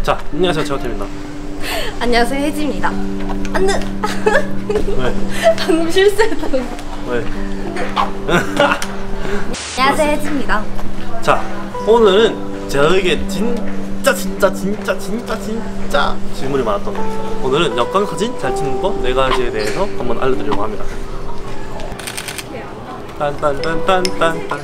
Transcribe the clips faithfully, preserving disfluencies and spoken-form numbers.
자, 안녕하세요. 제가템입니다. 안녕하세요. 혜지입니다. 안돼. 왜? 방금 실수했다고. 왜? 안녕하세요. 혜지입니다. 자, 오늘은 저에게 진짜 진짜 진짜 진짜 진짜 질문이 많았던 겁니다. 오늘은 역광 사진 잘 찍는 법 네 가지에 대해서 한번 알려드리려고 합니다. 딴딴딴딴딴딴.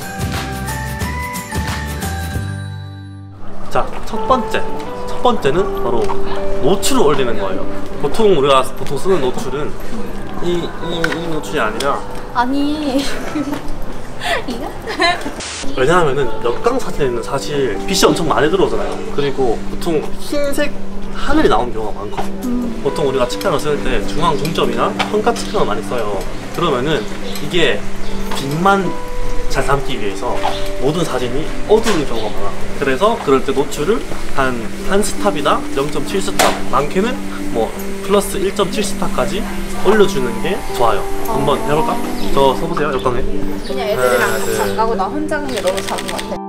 자, 첫 번째. 첫 번째는 바로 노출을 올리는 거예요. 보통 우리가 보통 쓰는 노출은 이, 이, 이 노출이 아니라 아니 이거? 왜냐하면은 역광 사진에는 사실 빛이 엄청 많이 들어오잖아요. 그리고 보통 흰색 하늘이 나오는 경우가 많거든요. 음. 보통 우리가 측량을 쓸 때 중앙 중점이나 현가 측량을 많이 써요. 그러면은 이게 빛만 잘 담기 위해서 모든 사진이 어두운 경우가 많아. 그래서 그럴 때 노출을 한 한 스탑이나 영 점 칠 스탑, 많게는 뭐 플러스 일 점 칠 스탑까지 올려주는 게 좋아요. 어. 한번 해볼까? 저 써보세요. 역광에. 그냥 애들이랑 같이 안 가고 나 혼자 가는 게 너무 작은 것 같아.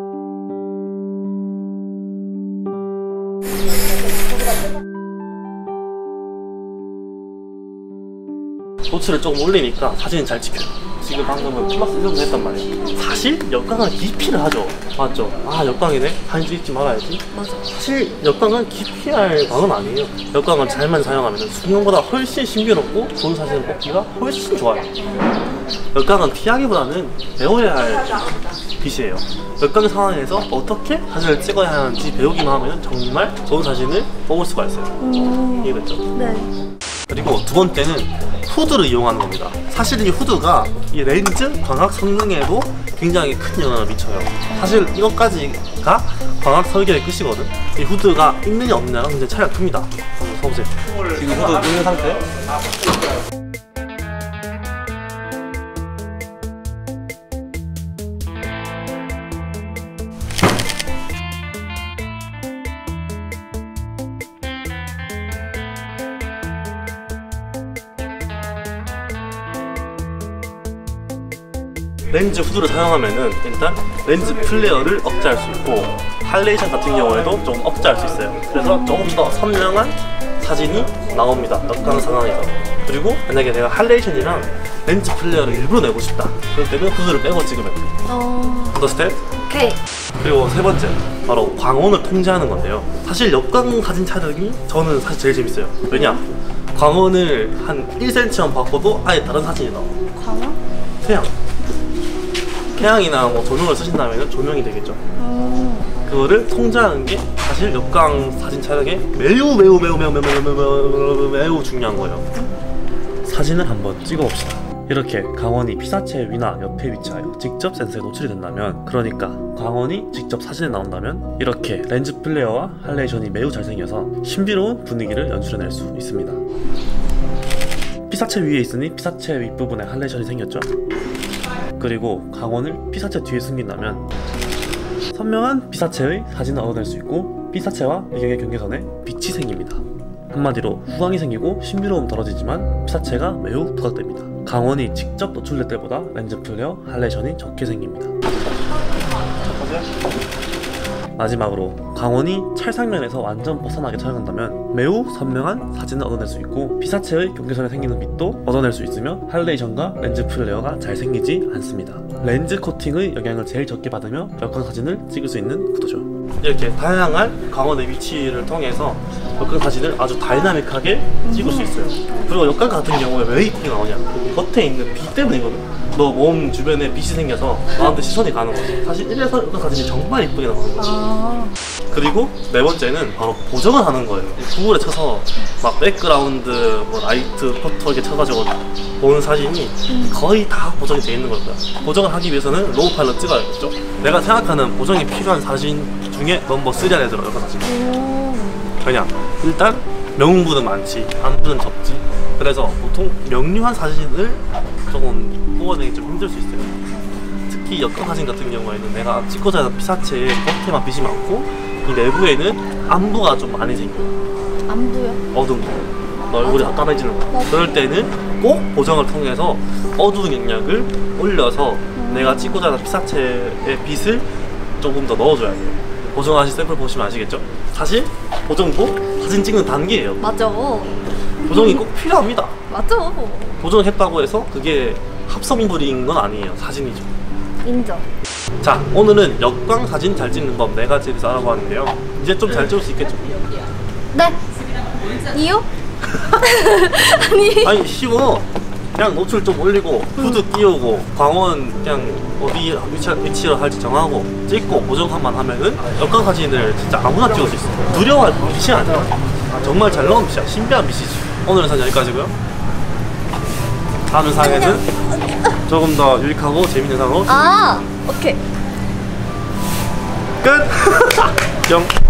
노출을 조금 올리니까 사진이 잘 찍혀요. 지금 방금은 플러스 일 정도 했단 말이에요. 사실 역광은 기피를 하죠. 맞죠? 아, 역광이네? 사진 찍지 말아야지. 맞아. 사실 역광은 기피할 방은 아니에요. 역광은 잘만 사용하면 수명보다 훨씬 신비롭고 좋은 사진을 뽑기가 훨씬 좋아요. 역광은 피하기보다는 배워야 할 빛이에요. 역광 상황에서 어떻게 사진을 찍어야 하는지 배우기만 하면 정말 좋은 사진을 뽑을 수가 있어요. 음... 이해됐죠? 네. 그리고 두 번째는 후드를 이용하는 겁니다. 사실 이 후드가 이 렌즈 광학 성능에도 굉장히 큰 영향을 미쳐요. 사실 이것까지가 광학 설계의 끝이거든. 이 후드가 있느냐 없느냐가 굉장히 차이가 큽니다. 한번 써보세요. 지금 후드 있는 상태? 렌즈 후드를 사용하면은 일단 렌즈 플레어를 억제할 수 있고 할레이션 같은 경우에도 좀 억제할 수 있어요. 그래서 조금 더 선명한 사진이 나옵니다. 역광 상황에서. 그리고 만약에 내가 할레이션이랑 렌즈 플레어를 일부러 내고 싶다. 그럴 때는 후드를 빼고 찍으면 돼요. 어... 언더스탠드? 오케이. 그리고 세 번째, 바로 광원을 통제하는 건데요. 사실 역광 사진 촬영이 저는 사실 제일 재밌어요. 왜냐? 광원을 한 일 센티미터만 바꿔도 아예 다른 사진이 나와요. 광원? 태양. 태양이나 뭐 조명을 쓰신다면 조명이 되겠죠. 음. 그거를 통제하는 게 사실 역광 사진 촬영에 매우 매우 매우 매우 매우 매우 매우 매우 중요한 거예요. 사진을 한번 찍어봅시다. 이렇게 광원이 피사체 위나 옆에 위치하여 직접 센서에 노출이 된다면, 그러니까 광원이 직접 사진에 나온다면 이렇게 렌즈 플레어와 할레이션이 매우 잘생겨서 신비로운 분위기를 연출해낼 수 있습니다. 피사체 위에 있으니 피사체 윗부분에 할레이션이 생겼죠. 그리고 광원을 피사체 뒤에 숨긴다면 선명한 피사체의 사진을 얻어낼 수 있고 피사체와 배경의 경계선에 빛이 생깁니다. 한마디로 후광이 생기고 신비로움 떨어지지만 피사체가 매우 부각됩니다. 광원이 직접 노출될 때보다 렌즈 플레어, 할레이션이 적게 생깁니다. 마지막으로 광원이 찰상면에서 완전 벗어나게 촬영한다면 매우 선명한 사진을 얻어낼 수 있고 피사체의 경계선에 생기는 빛도 얻어낼 수 있으며 할레이션과 렌즈 플레어가 잘 생기지 않습니다. 렌즈 코팅의 영향을 제일 적게 받으며 역광 사진을 찍을 수 있는 구도죠. 이렇게 다양한 광원의 위치를 통해서 역광 사진을 아주 다이나믹하게 찍을 수 있어요. 그리고 역광 같은 경우에 왜 이쁘게 나오냐? 겉에 있는 빛 때문이거든. 너 몸 주변에 빛이 생겨서 나한테 시선이 가는 거지. 사실 이래서 역광 사진이 정말 이쁘게 나오는 거지. 아... 그리고 네 번째는 바로 보정을 하는 거예요. 구글에 쳐서 막 백그라운드, 뭐 라이트, 포토 이렇게 쳐가지고 보는 사진이 거의 다 보정이 돼 있는 걸 거야. 보정을 하기 위해서는 로우 파일로 찍어야겠죠. 내가 생각하는 보정이 필요한 사진 중에 넘버 쓰리 안에 들어요. 역광 사진. 왜냐? 일단 명분은 많지, 안분은 적지. 그래서 보통 명료한 사진을 조금 뽑아내기 좀 힘들 수 있어요. 특히 역광 사진 같은 경우에는 내가 찍고자 하는 피사체에 겉에만 빛이 많고 이 내부에는 안부가 좀 많이 생겨요. 안부요? 어둠. 너 얼굴이 다 까매지는 거야. 그럴 때는 꼭 보정을 통해서 어두운 영역을 올려서 음. 내가 찍고자 하는 피사체의 빛을 조금 더 넣어줘야 돼요. 보정하신 샘플 보시면 아시겠죠? 사실 보정도 사진 찍는 단계예요. 맞아. 보정이 꼭 필요합니다. 맞아. 보정했다고 해서 그게 합성물인 건 아니에요. 사진이죠. 인정. 자, 오늘은 역광 사진 잘 찍는 법 네 가지에 대해서 알아봤는데요. 이제 좀 잘 찍을 수 있겠죠? 네. 이유? 아니. 아니 쉬워. 그냥 노출 좀 올리고 후드 띄우고 광원 그냥 어디 위치, 위치를 할지 정하고 찍고 보정만 하면은 역광 사진을 진짜 아무나 찍을 수 있어. 두려워할 빛이 아니야. 정말 잘 나온 빛이야. 신비한 빛이지. 오늘은 사진 여기까지고요. 다음 영상에는 조금 더 유익하고 재밌는 영상으로 아, 오케이. 끝! 뿅.